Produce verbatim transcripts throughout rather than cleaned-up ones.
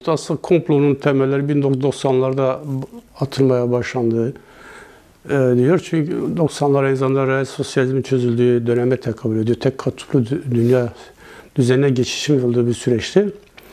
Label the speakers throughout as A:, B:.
A: Aslında komplonun temelleri bin dokuz yüz doksanlarda atılmaya başlandı e, diyor. Çünkü doksanlar aynı zamanda reel sosyalizmin çözüldüğü döneme tekabül ediyor. Tek kutuplu dünya düzenine geçişin olduğu bir süreçti.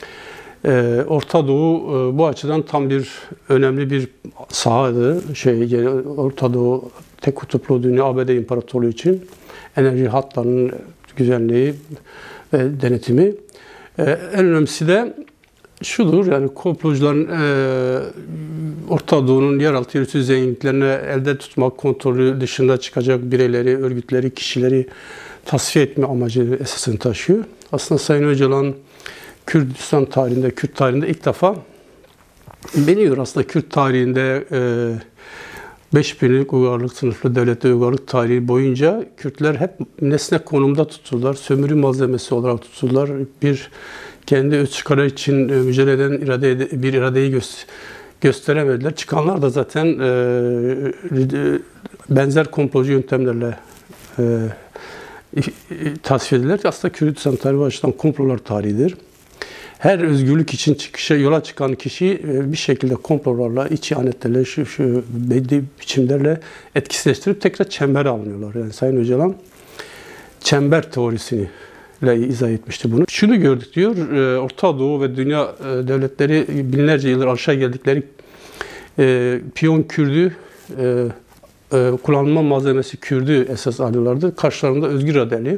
A: E, Orta Doğu e, bu açıdan tam bir önemli bir sahadı. Şey, Orta Doğu tek kutuplu dünya A B D İmparatorluğu için enerji hatlarının güvenliği ve denetimi. E, en önemlisi de şudur, yani komplocuların e, Orta Doğu'nun yeraltı yürütü zenginliklerini elde tutmak, kontrolü dışında çıkacak bireyleri, örgütleri, kişileri tasfiye etme amacı esasını taşıyor. Aslında Sayın Öcalan Kürdistan tarihinde, Kürt tarihinde ilk defa biliyor aslında Kürt tarihinde e, beş binlik uygarlık, sınıflı devlette uygarlık tarihi boyunca Kürtler hep nesne konumda tutuldular, sömürü malzemesi olarak tutuldular. Bir kendi öz çıkarı için mücadele eden irade, bir iradeyi göster gösteremediler. Çıkanlar da zaten e, benzer komplocu yöntemlerle e, tasfiye edilir. Aslında Kürdistan tarihi açıdan komplolar tarihidir. Her özgürlük için çıkışa yola çıkan kişi bir şekilde komplolarla, iç ihanetlerle, şu, şu belli biçimlerle etkisizleştirip tekrar çembere alınıyorlar. Yani Sayın Öcalan çember teorisini izah etmişti bunu. Şunu gördük diyor, Orta Doğu ve dünya devletleri binlerce yıldır aşağı geldikleri piyon Kürdü, kullanılma malzemesi Kürdü esas alıyorlardı. Karşılarında özgür iradeli,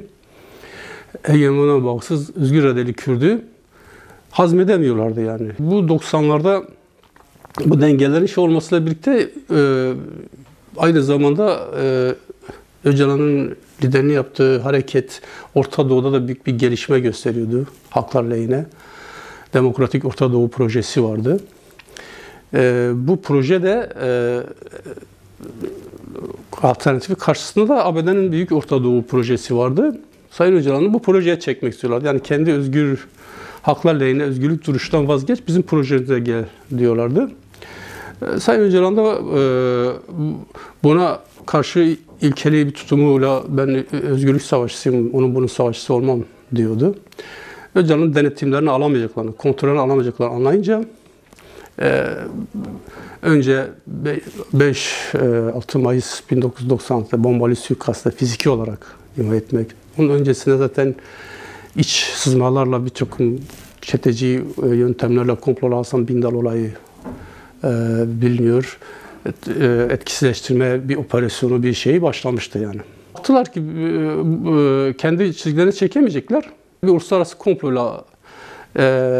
A: egemona bağımsız özgür iradeli Kürdü hazmedemiyorlardı yani. Bu doksanlarda bu dengelerin şey olmasıyla birlikte aynı zamanda Öcalan'ın liderini yaptığı hareket Orta Doğu'da da büyük bir gelişme gösteriyordu. Haklar lehine. Demokratik Orta Doğu projesi vardı. E, bu proje de e, alternatifi karşısında da A B D'nin büyük Orta Doğu projesi vardı. Sayın Öcalan'ı bu projeye çekmek istiyorlardı. Yani kendi özgür haklar lehine özgürlük duruşundan vazgeç, bizim projemize gel diyorlardı. E, Sayın Öcalan da e, buna karşı ilkeli bir tutumuyla ben özgürlük savaşçısıyım, onun bunun savaşçısı olmam diyordu. Öcalan'ın denetimlerini alamayacaklarını, kontrolünü alamayacaklarını anlayınca e, önce beş altı Mayıs bin dokuz yüz doksan altıda bombalı suikastı fiziki olarak imha etmek. Onun öncesinde zaten iç sızmalarla birçok çeteci yöntemlerle komplola Hasan Bindal olayı e, biliniyor. Etkisizleştirme bir operasyonu, bir şeyi başlamıştı yani. Baktılar ki kendi çizgilerine çekemeyecekler. Bir uluslararası komployla e,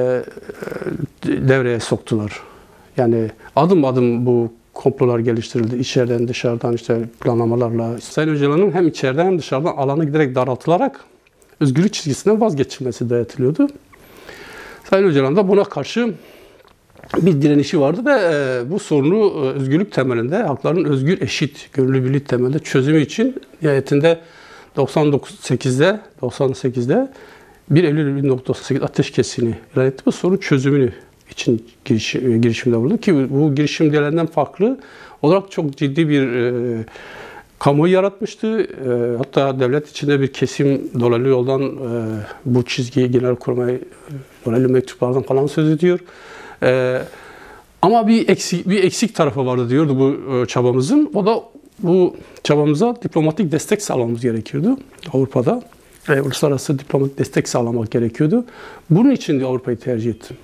A: devreye soktular. Yani adım adım bu komplolar geliştirildi. İçeriden dışarıdan işte planlamalarla. Sayın Öcalan'ın hem içeriden hem dışarıdan alanı giderek daraltılarak özgürlük çizgisinden vazgeçilmesi dayatılıyordu. Sayın Öcalan da buna karşı bir direnişi vardı ve e, bu sorunu e, özgürlük temelinde, hakların özgür, eşit, görünürlülük temelinde çözümü için nihayetinde doksan sekizde doksan sekizde bir Eylül bin dokuz yüz doksan sekiz ateşkesini ilan etti. Bu sorun çözümünü için giriş, girişimde bulundu ki bu girişim diğerlerinden farklı olarak çok ciddi bir e, kamuoyu yaratmıştı. E, hatta devlet içinde bir kesim dolaylı yoldan e, bu çizgiyi Genelkurmay'a dolaylı mektuplardan falan söz ediyor. Ee, ama bir eksik, bir eksik tarafı vardı diyordu bu e, çabamızın. O da bu çabamıza diplomatik destek sağlamamız gerekiyordu Avrupa'da. E, uluslararası diplomatik destek sağlamak gerekiyordu. Bunun için de Avrupa'yı tercih ettim.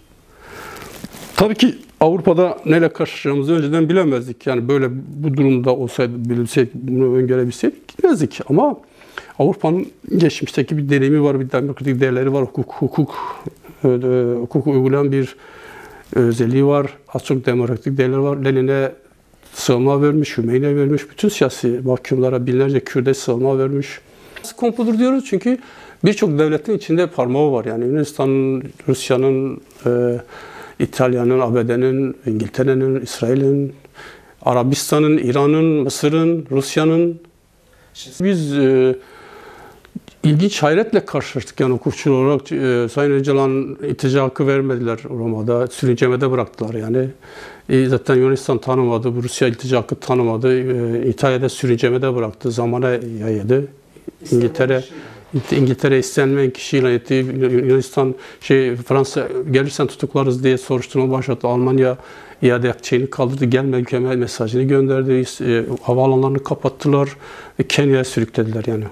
A: Tabii ki Avrupa'da neyle karşılaşacağımızı önceden bilemezdik. Yani böyle bu durumda olsaydı, bilseydik, bunu öngörebilseydik gitmezdik. Ama Avrupa'nın geçmişteki bir deneyimi var, bir demokratik değerleri var, hukuk, hukuk, e, hukuk uygulayan bir özelliği var. Az çok demokratik değerler var. Lenin'e sığınma vermiş, Hümeyni'ye vermiş. Bütün siyasi mahkumlara binlerce Kürt'e sığınma vermiş. Komplodur diyoruz çünkü birçok devletin içinde parmağı var. Yani Yunanistan'ın, Rusya'nın, e, İtalya'nın, A B D'nin, İngiltere'nin, İsrail'in, Arabistan'ın, İran'ın, Mısır'ın, Rusya'nın. Biz e, İlginç hayretle karşılaştık yani hukukçu olarak. E, Sayın Öcalan iltica hakkı vermediler Roma'da, sürüncemede bıraktılar yani. E, zaten Yunanistan tanımadı, Rusya iltica hakkı tanımadı, e, İtalya'da sürüncemede bıraktı, zamana yaydı. İngiltere, İngiltere istenmeyen kişi ilan etti. Yunanistan şey Fransa gelirsen tutuklarız diye soruşturma başlattı. Almanya iade şeyini kaldırdı. Gelme ülkeme mesajını gönderdi. E, havaalanlarını kapattılar. Ve Kenya'ya sürüklediler yani.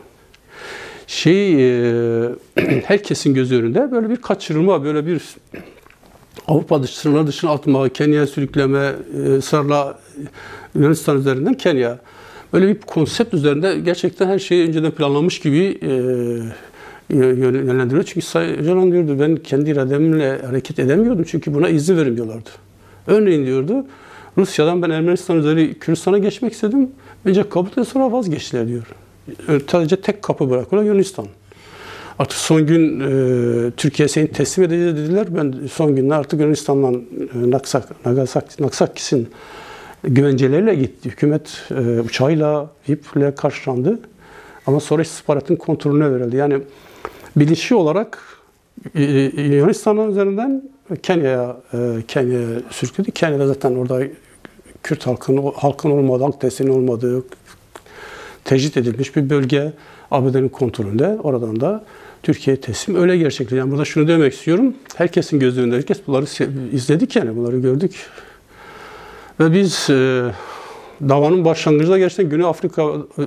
A: Şey e, herkesin gözü önünde böyle bir kaçırılma, böyle bir Avrupa dışına dışına atma, Kenya'ya sürükleme, e, ısrarla Yunanistan üzerinden Kenya. Böyle bir konsept üzerinde gerçekten her şeyi önceden planlanmış gibi e, yönlendiriyor. Çünkü Sayın Öcalan diyordu, ben kendi irademle hareket edemiyordum çünkü buna izin vermiyorlardı. Örneğin diyordu, Rusya'dan ben Ermenistan üzeri Kürdistan'a geçmek istedim. Önce kabul ettiler, sonra vazgeçtiler diyor. Sadece tek kapı bırakıyorlar Yunanistan. Artık son gün e, Türkiye seni teslim edeceğiz dediler. Ben son günde artık Yunanistan'dan e, Naksak, Nagasaki, Naksakis'in güvenceleriyle gitti. Hükümet e, uçağıyla, V I P'le karşılandı. Ama sonra istihbaratın kontrolüne verildi. Yani bilinçli olarak e, Yunanistan'ın üzerinden Kenya'ya e, Kenya'ya sürükledi. Kenya'da zaten orada Kürt halkının, halkın olmadığı, halk desteğinin olmadığı tecrit edilmiş bir bölge A B D'nin kontrolünde. Oradan da Türkiye'ye teslim öyle gerçekleşti. Yani burada şunu demek istiyorum. Herkesin gözü önünde, herkes bunları izledik yani, bunları gördük. Ve biz e, davanın başlangıcında gerçekten Güney Afrika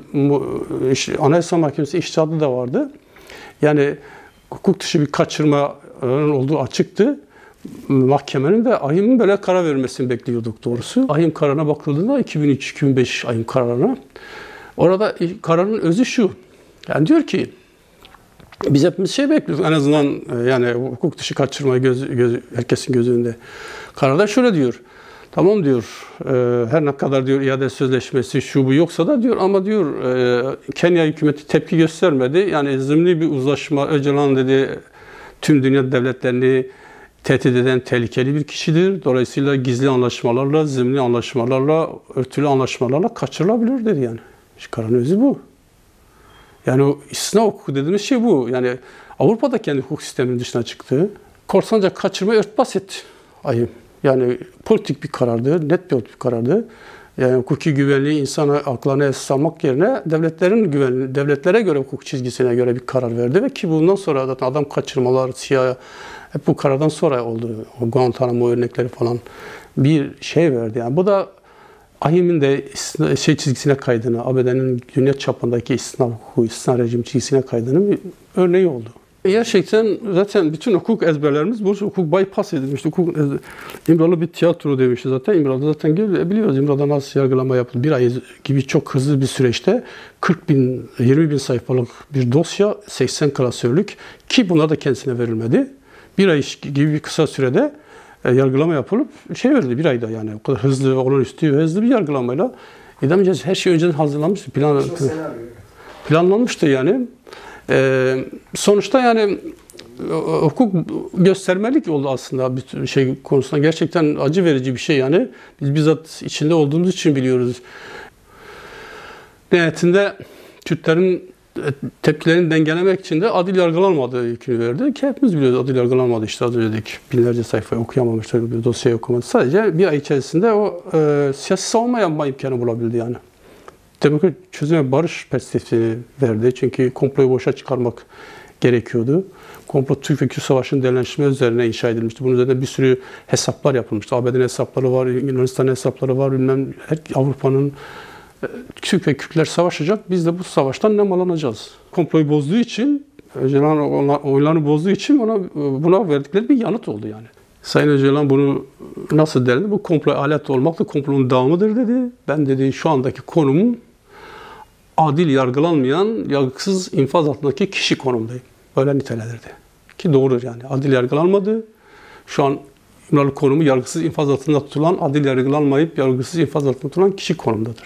A: e, Anayasa Mahkemesi içtihadı da vardı. Yani hukuk dışı bir kaçırma olduğu açıktı. Mahkemenin de AİHM'in böyle karar vermesini bekliyorduk doğrusu. AİHM kararına bakıldığında iki bin üç iki bin beş AİHM kararına. Orada kararın özü şu. Yani diyor ki biz hepimiz şey bekliyoruz en azından yani hukuk dışı kaçırmayı göz, göz, herkesin gözü önünde. Kararda şöyle diyor. Tamam diyor, e, her ne kadar diyor iade sözleşmesi şu bu yoksa da diyor ama diyor e, Kenya hükümeti tepki göstermedi. Yani zımni bir uzlaşma, Öcalan dedi tüm dünya devletlerini tehdit eden tehlikeli bir kişidir. Dolayısıyla gizli anlaşmalarla, zımni anlaşmalarla, örtülü anlaşmalarla kaçırılabilir dedi yani. İşte kararın özü bu. Yani o istisna hukuku dediğimiz şey bu. Yani Avrupa'da kendi hukuk sisteminin dışına çıktı. Korsanca kaçırma örtbas etti AİHM. Yani politik bir karardı, net bir karardı. Yani hukuki güvenliği insan haklarına esas almak yerine devletlerin güvenliği, devletlere göre hukuk çizgisine göre bir karar verdi ve ki bundan sonra zaten adam kaçırmalar, siyah hep bu karardan sonra oldu. O Guantanamo örnekleri falan bir şey verdi. Yani bu da AİHM'in de şey çizgisine kaydığını, A B D'nin dünya çapındaki istisna hukuku, istisna rejim çizgisine kaydığının bir örneği oldu. Gerçekten zaten bütün hukuk ezberlerimiz bu hukuk bypass edilmişti. Hukuk İmralı bir tiyatro demişti zaten. İmralı'da zaten biliyoruz İmralı'da nasıl yargılama yapıldı. Bir ay gibi çok hızlı bir süreçte kırk bin, yirmi bin sayfalık bir dosya, seksen klasörlük ki bunlar da kendisine verilmedi. Bir ay gibi bir kısa sürede yargılama yapılıp şey verildi bir ayda yani. O kadar hızlı ve olağanüstü ve hızlı bir yargılamayla idam cezası her şey önceden hazırlanmıştı. Plan, planlanmıştı yani. Ee, sonuçta yani hukuk göstermelik oldu aslında bir şey konusunda. Gerçekten acı verici bir şey yani. Biz bizzat içinde olduğumuz için biliyoruz. Nihayetinde Kürtlerin tepkilerini dengelemek için de adil yargılanmadığı hükmü verdi. Ki hepimiz biliyoruz adil yargılanmadı işte az önce dedik. Binlerce sayfayı okuyamamışlar, bir dosyayı okumadı. Sadece bir ay içerisinde o e, siyasi savunma yapma imkanı bulabildi yani. Demokratik çözüme barış perspektifini verdi. Çünkü komployu boşa çıkarmak gerekiyordu. Komplo Türk ve Kürt Savaşı'nın derinleşme üzerine inşa edilmişti. Bunun üzerine bir sürü hesaplar yapılmıştı. A B D'nin hesapları var, Yunanistan'ın hesapları var, bilmem Avrupa'nın. Türk ve Kürtler savaşacak. Biz de bu savaştan nemalanacağız. Komployu bozduğu için, Öcalan oylarını bozduğu için ona, buna verdikleri bir yanıt oldu yani. Sayın Öcalan bunu nasıl derdi? Bu komplo alet olmakla komplonun devamıdır dedi. Ben dedi şu andaki konumum adil yargılanmayan, yargısız infaz altındaki kişi konumdayım. Böyle nitelendirdi. Ki doğrudur yani. Adil yargılanmadı. Şu an İmralı konumu yargısız infaz altında tutulan, adil yargılanmayıp yargısız infaz altında tutulan kişi konumdadır.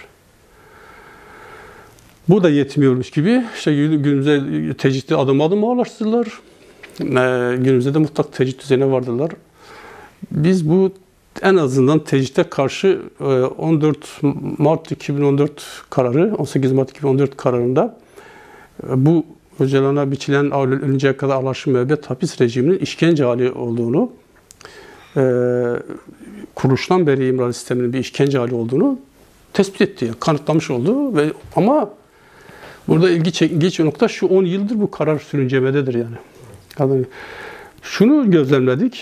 A: Bu da yetmiyormuş gibi işte günümüze tecridi adım adım ağırlaştırdılar. Ee, günümüzde de mutlak tecrit düzeyine vardılar. Biz bu en azından tecride karşı on dört Mart iki bin on dört kararı, on sekiz Mart iki bin on dört kararında bu Öcalan'a biçilen ölünceye kadar Allah'ın müebbet hapis rejiminin işkence hali olduğunu, e, kuruluştan beri İmralı sisteminin bir işkence hali olduğunu tespit etti, kanıtlamış oldu ve ama Burada ilgi ilginç bir nokta şu: on yıldır bu karar sürüncemededir yani. Yani şunu gözlemledik.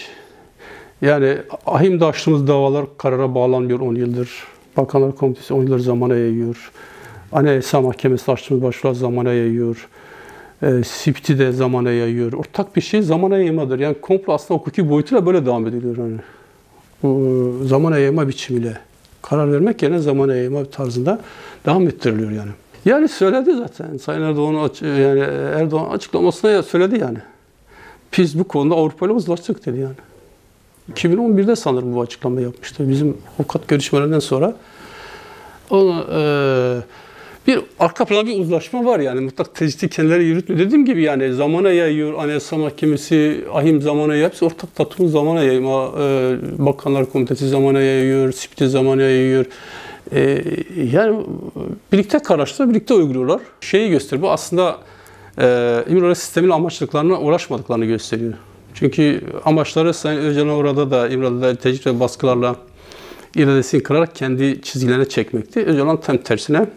A: Yani ahimde açtığımız davalar karara bağlanmıyor on yıldır. Bakanlar Komitesi on yıldır zamana yayıyor. Anayasa Mahkemesi açtığımız başvurular zamana yayıyor. E, S İ P T'i de zamana yayıyor. Ortak bir şey zamana yaymadır. Yani komplo aslında hukuki boyutuyla böyle devam ediliyor. Yani. Bu zamana yayma biçimiyle karar vermek yerine zamana yayma tarzında devam ettiriliyor yani. Yani söyledi zaten. Sayın Erdoğan, yani Erdoğan açıklamasına söyledi yani. Biz bu konuda Avrupa ile uzlaştık dedi yani. iki bin on birde sanırım bu açıklama yapmıştı. Bizim avukat görüşmelerinden sonra onu, e, bir arka planda bir uzlaşma var yani. Mutlak tecidi kendileri yürütmüyor. Dediğim gibi yani zamana yayıyor. Anayasa Mahkemesi, ahim zamana yayıyor. Hepsi ortak tatımız zamana yayıyor. E, Bakanlar Komitesi zamana yayıyor. S İ P T zamana yayıyor. E, yani birlikte kararlaştırıyor, birlikte uyguluyorlar. Şeyi gösteriyor. Bu aslında e, İmralı sistemin amaçlıklarına uğraşmadıklarını gösteriyor. Çünkü amaçları Sayın Öcalan orada da İmralı'da tecrit ve baskılarla iradesini kırarak kendi çizgilerine çekmekti. Öcalan tam tersine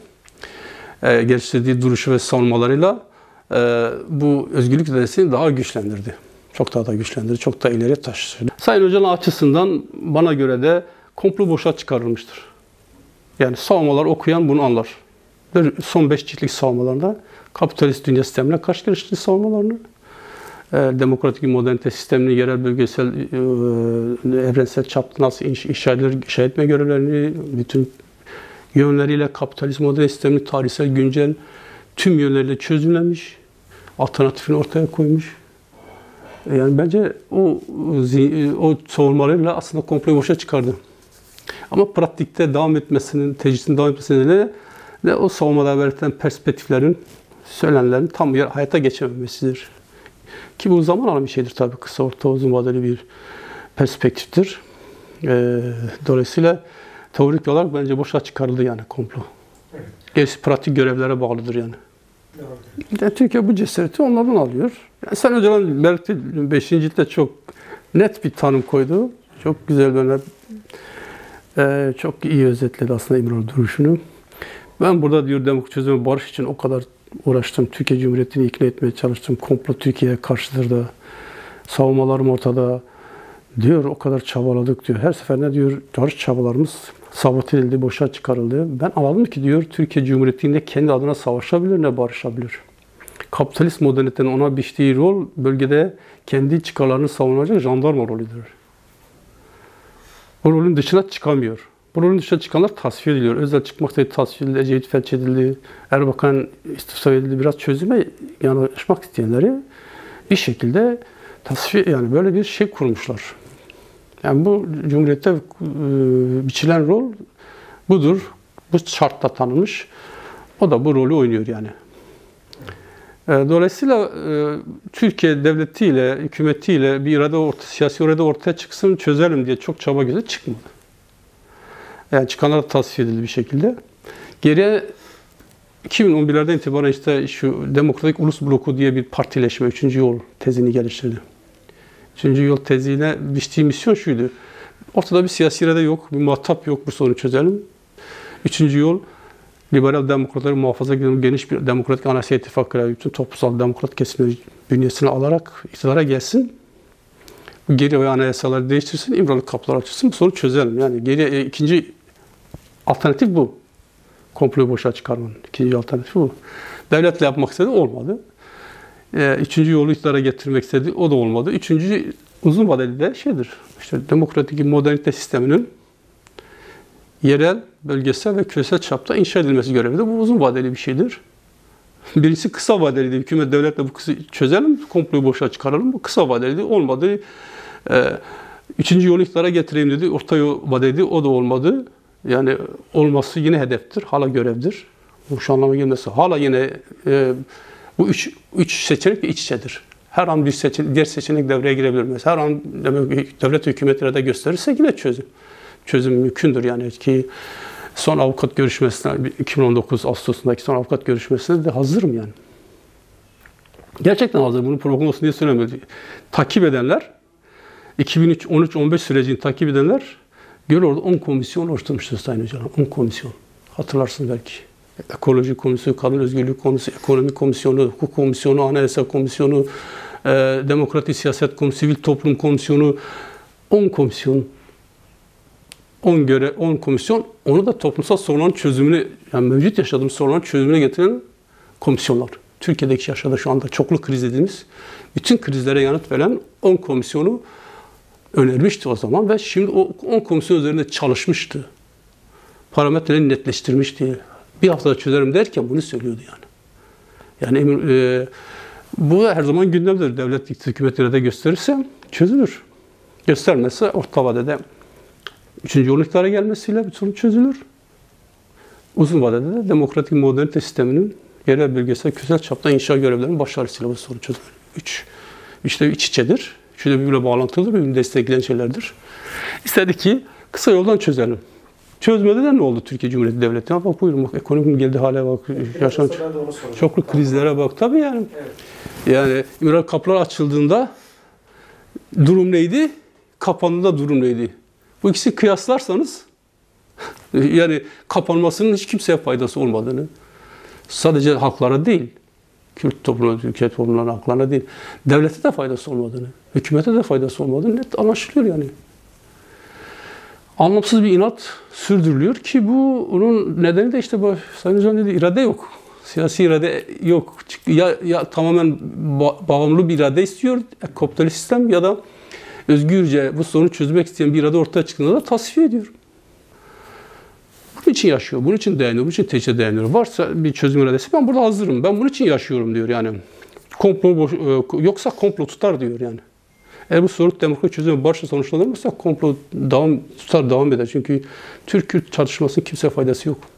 A: e, geliştirdiği duruşu ve savunmalarıyla e, bu özgürlük iradesini daha güçlendirdi. Çok daha da güçlendirdi, çok daha ileriye taşıdı. Sayın Öcalan açısından bana göre de komplo boşa çıkarılmıştır. Yani savunmalar okuyan bunu anlar. Son beş ciltlik savunmalarında kapitalist dünya sistemine karşı geliştirdiği savunmalarını, demokratik modernite sistemini, yerel, bölgesel, evrensel çapta nasıl inşa edilir, inşa etme görevlerini, bütün yönleriyle kapitalist modernite sistemini tarihsel, güncel tüm yönleriyle çözümlemiş, alternatifini ortaya koymuş. Yani bence o o savunmalarıyla aslında komployu boşa çıkardı. Ama pratikte devam etmesinin, tecritin devam etmesinin de, de o savunmada belirtilen perspektiflerin, söylenenlerin tam hayata geçememesidir. Ki bu zaman alan bir şeydir tabii. Kısa, orta, uzun vadeli bir perspektiftir. E, dolayısıyla teorik olarak bence boşa çıkarıldı yani komplo. Evet. Gerisi pratik görevlere bağlıdır yani. Evet. Yani Türkiye bu cesareti onlardan alıyor. Yani Sayın Öcalan belki beşinci ciltte çok net bir tanım koydu. Çok güzel böyle e, çok iyi özetledi aslında İmralı duruşunu. Ben burada diyor demokrasi çözümü barış için o kadar uğraştım. Türkiye Cumhuriyeti'ni ikna etmeye çalıştım. Komplo Türkiye'ye karşıdır da. Savunmalarım ortada. Diyor o kadar çabaladık diyor. Her seferinde diyor barış çabalarımız sabote edildi, boşa çıkarıldı. Ben anladım ki diyor Türkiye Cumhuriyeti'nde kendi adına savaşabilir ne barışabilir. Kapitalist modernitenin ona biçtiği rol bölgede kendi çıkarlarını savunacak jandarma rolüdür. Bu rolün dışına çıkamıyor. Bu rolün dışına çıkanlar tasfiye ediliyor. Özel çıkmaktaydı, tasfiye edildi, Ecevit felç edildi, Erbakan istifa edildi. Biraz çözüme yanaşmak isteyenleri bir şekilde tasfiye, yani böyle bir şey kurmuşlar. Yani bu Cumhuriyet'te e, biçilen rol budur. Bu şartla tanınmış. O da bu rolü oynuyor yani. E, dolayısıyla e, Türkiye devletiyle, hükümetiyle bir irade orta, siyasi irade ortaya çıksın, çözelim diye çok çaba göze çıkmadı. Yani çıkanlar da tasfiye edildi bir şekilde. Geriye iki bin on birlerden itibaren işte şu Demokratik Ulus Bloku diye bir partileşme, üçüncü yol tezini geliştirdi. Üçüncü yol tezine biçtiği misyon şuydu. Ortada bir siyasi irade yok, bir muhatap yok, bu sorunu çözelim. Üçüncü yol, liberal demokratları muhafaza edilen geniş bir demokratik anayasa ittifakıyla bütün toplumsal demokrat kesimleri bünyesine alarak iktidara gelsin. Bu geri ve anayasaları değiştirsin, İmralı kapılar açılsın, bu sorunu çözelim. Yani geri, e, ikinci alternatif bu. Komployu boşa çıkarmanın ikinci alternatifi bu. Devletle yapmak istedi, olmadı. E, üçüncü yolu iktidara getirmek istedi, o da olmadı. Üçüncü uzun vadeli de şeydir, işte demokratik modernite sisteminin yerel, bölgesel ve küresel çapta inşa edilmesi görevi de bu uzun vadeli bir şeydir. Birisi kısa vadeliydi. Hükümet devletle bu kısa çözelim, komployu boşa çıkaralım. Bu kısa vadeliydi, olmadı. Ee, üçüncü yolu iktidara getireyim dedi. Orta vadeli, o da olmadı. Yani olması yine hedeftir, hala görevdir. Bu şu anlama gelmesi. Hala yine e, bu üç, üç seçenek iç içedir. Her an bir seçenek, diğer seçenek devreye girebilir. Mesela her an devlet hükümetleri de gösterirse yine çözüm. Çözüm mümkündür yani ki son avukat görüşmesine, iki bin on dokuz Ağustos'undaki son avukat görüşmesine de hazırım yani. Gerçekten hazırım. Bunu prognoz diye söylemiyorum. Takip edenler, iki bin on üç on beş sürecini takip edenler, göre orada on komisyon oluşturmuştur Sayın Öcalan. on komisyon. Hatırlarsınız belki. Ekoloji Komisyonu, Kadın Özgürlüğü Komisyonu, Ekonomi Komisyonu, Hukuk Komisyonu, Anayasa Komisyonu, e, Demokratik Siyaset Komisyonu, Sivil Toplum Komisyonu, on komisyon, on göre on komisyon, onu da toplumsal sorunların çözümünü, yani mevcut yaşadığımız sorunların çözümüne getiren komisyonlar. Türkiye'deki yaşadığı şu anda çoklu kriz dediğimiz bütün krizlere yanıt veren on komisyonu önermişti o zaman ve şimdi o on komisyon üzerinde çalışmıştı. Parametreleri netleştirmişti. Bir haftada çözerim derken bunu söylüyordu yani. Yani e, bu her zaman gündemdir. Devlet hükümetleri de gösterirse çözülür. Göstermezse orta vadede üçüncü yolun iktidara gelmesiyle bir sorun çözülür. Uzun vadede de demokratik modernite sisteminin yerel, bölgesel, küresel çapta inşa görevlerinin başarısıyla bu sorun çözülür. Üç. İşte iç içedir. Üçü de birbirine bağlantılıdır, birbirini destekleyen şeylerdir. İstedi ki kısa yoldan çözelim. Çözmedi de ne oldu Türkiye Cumhuriyeti Devleti'ne? Bak buyurun, bak ekonomik geldiği hale bak, yaşanan çoklu krizlere bak. Tabii yani. Evet. Yani İmralı kapılar açıldığında durum neydi? Kapandığında durum neydi? Bu ikisi kıyaslarsanız yani kapanmasının hiç kimseye faydası olmadığını, sadece halklara değil, Kürt toplumu, Türkiye toplumlarının haklarına değil, devlete de faydası olmadığını, hükümete de faydası olmadığını net anlaşılıyor yani. Anlamsız bir inat sürdürülüyor ki bu onun nedeni de işte bu Sayın Hocam dedi, irade yok. Siyasi irade yok. Ya, ya tamamen bağımlı bir irade istiyor kapitalist sistem ya da özgürce bu sorunu çözmek isteyen bir irade ortaya çıktığında da tasfiye ediyor. Bunun için yaşıyor, bunun için dayanıyor, bunun için teşhise dayanıyor. Varsa bir çözüm iradesi ben burada hazırım, ben bunun için yaşıyorum diyor yani. Komplo yoksa komplo tutar diyor yani. Eğer bu sorun demokratik çözümü barışla sonuçlanırsa komplo devam tutar, devam eder. Çünkü Türk-Kürt çatışmasının kimseye faydası yok.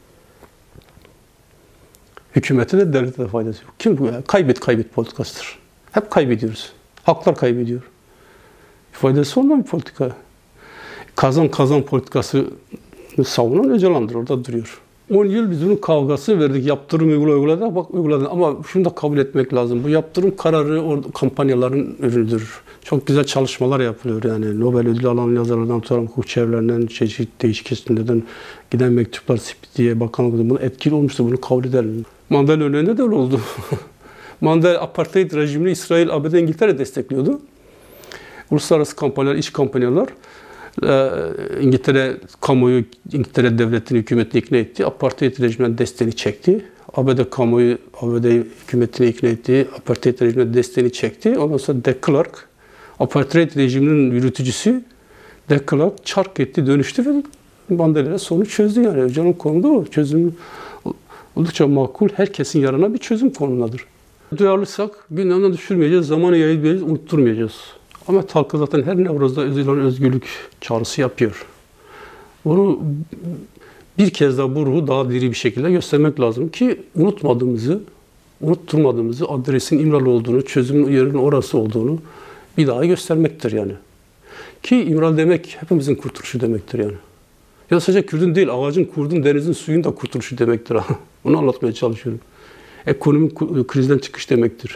A: Hükümete de devlete de faydası yok. Kim bu ya? Kaybet kaybet politikasıdır. Hep kaybediyoruz. Haklar kaybediyor. Faydası olmayan bir politika. Kazan kazan politikası savunan Öcalan'dır. Orada duruyor. on yıl biz bunun kavgası verdik. Yaptırım uygula uyguladı. Bak uyguladı. Ama şunu da kabul etmek lazım. Bu yaptırım kararı orada kampanyaların ürünüdür. Çok güzel çalışmalar yapılıyor yani. Nobel ödülü alan yazarlardan tutan hukuk çevrelerinden, çeşitli değişik kesimlerden giden mektuplar, diye bakanlık bunu etkili olmuştu. Bunu kabul edelim. Mandela örneğinde de öyle oldu. Mandela apartheid rejimini İsrail, A B D, İngiltere destekliyordu. Uluslararası kampanyalar, iç kampanyalar İngiltere kamuoyu, İngiltere devletini, hükümetini ikna etti. Apartheid rejimine desteğini çekti. A B D kamuoyu, A B D hükümetini ikna etti. Apartheid rejimine desteğini çekti. Ondan sonra de Klerk, apartheid rejiminin yürütücüsü de Klerk çark etti, dönüştü ve Mandela'ya sorunu çözdü yani. Öcalan konuda o. Çözüm oldukça makul, herkesin yarına bir çözüm konumundadır. Duyarlıysak gündemden düşürmeyeceğiz, zamanı yayılmayacağız, unutturmayacağız. Ahmet halkı zaten her Nevruz'da Öcalan özgürlük çağrısı yapıyor. Bunu bir kez daha bu ruhu daha diri bir şekilde göstermek lazım ki unutmadığımızı, unutturmadığımızı, adresin İmralı olduğunu, çözümün yerinin orası olduğunu bir daha göstermektir yani. Ki İmralı demek hepimizin kurtuluşu demektir yani. Ya sadece Kürt'ün değil, ağacın, kurdun, denizin, suyun da kurtuluşu demektir. Onu anlatmaya çalışıyorum. Ekonomik krizden çıkış demektir.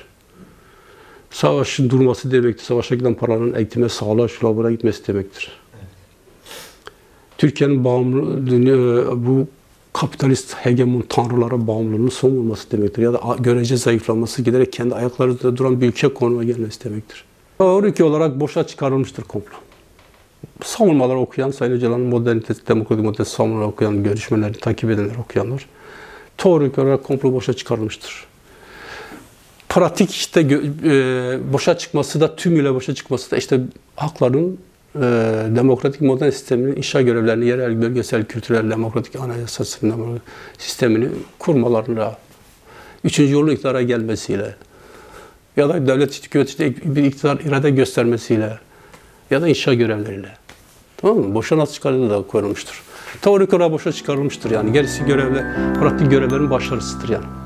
A: Savaşın durması demektir. Savaşa giden paraların eğitime, sağlığa, şuna buna gitmesi demektir. Evet. Türkiye'nin bağımlı, dünya, bu kapitalist hegemon tanrılara bağımlılığının son olması demektir. Ya da görece zayıflaması, giderek kendi ayakları üzerinde duran bir ülke konuma gelmesi demektir. Ülke olarak boşa çıkarılmıştır komplo. Savunmaları okuyan, Sayın Öcalan'ın modernitesi, demokratik modernitesi savunmaları okuyan, görüşmelerini takip edenler, okuyanlar, teorik olarak komplo boşa çıkarılmıştır. Pratik işte e, boşa çıkması da, tümüyle boşa çıkması da işte hakların e, demokratik modern sisteminin inşa görevlerini, yerel, bölgesel, kültürel, demokratik anayasasının sistemini kurmalarıyla, üçüncü yolun iktidara gelmesiyle ya da devlet hükümeti bir iktidar irade göstermesiyle ya da inşa görevleriyle. Tamam mı? Boşa nasıl çıkarıldığı da koyulmuştur. Teorik olarak boşa çıkarılmıştır yani. Gerisi görevle, pratik görevlerin başarısıdır yani.